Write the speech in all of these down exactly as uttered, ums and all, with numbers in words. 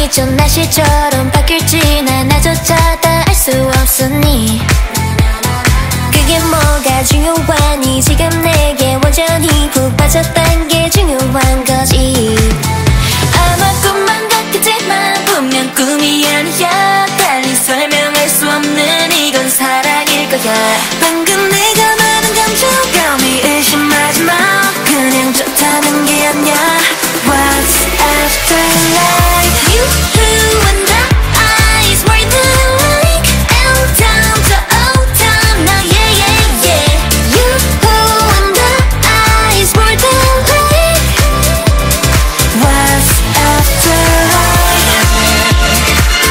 전 날씨처럼 바뀔지 난 나조차 다 알 수 없으니 그게 뭐가 중요하니 지금 내게 완전히 푹 빠졌단 게 중요한 거지. 아마 꿈만 같겠지만 분명 꿈이 아니야. 달리 설명할 수 없는 이건 사랑일 거야. 방금 내가 말한 감정감이 의심하지 마. 그냥 좋다는 게 아니야. What's after life? You who and the eyes more than like L down to O down now yeah yeah yeah. You who and the eyes more than like What's after life?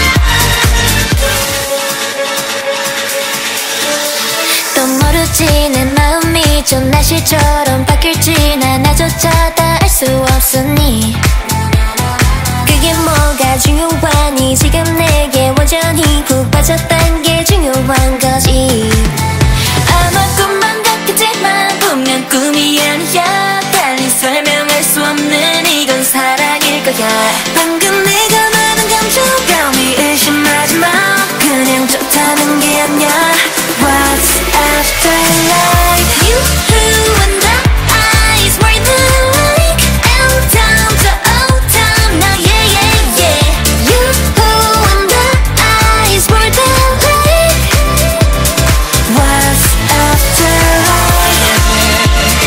또 모르지 내 마음이 좀 날씨처럼 바뀔지 난 나조차 다 알 수 없으니 그게 뭐가 중요하니 지금 내게 완전히 푹 빠졌단 게 중요한 거지. 아마 꿈만 같겠지만 분명 꿈이 아니야. 달리 설명할 수 없는 이건 사랑일 거야. 방금 내가 말한 감정감이 의심하지 마. 그냥 좋다는 게 아니야. What's after life? You who and the eyes more than like L down to O down now yeah yeah yeah. You who and the eyes more than like What's after life?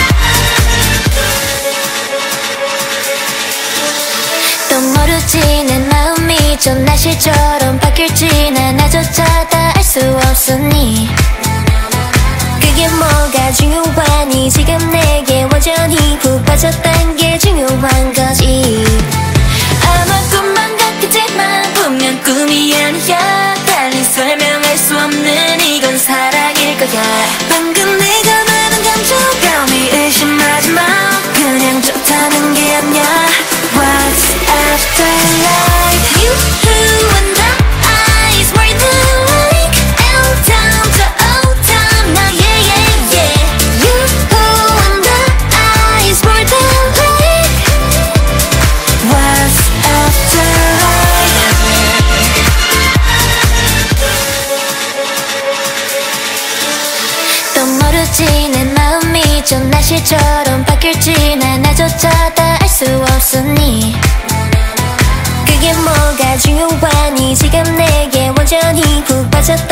또 모르지 내 마음이 좀 날씨처럼 바뀔지 난 나조차 다 알 수 없으니 그게 뭐가 중요하니 지금 내게 완전히 푹 빠졌단 게 중요한 거지. 아마 꿈만 같겠지만 분명 꿈이 아니야. 달리 설명할 수 없는 이건 사랑일 거야. 방금 내가 말한 감정감이 의심하지 마. 그냥 좋다는 게 아니야. What's after life? You who and the eyes more than like L down to O down now yeah yeah yeah. You who and the eyes more than like What's after life? 또 모르지 내 마음이 좀 날씨처럼 바뀔지 난 나조차 다 알 수 없으니 그게 뭐가 중요하니 지금 내게 완전히 푹 빠졌단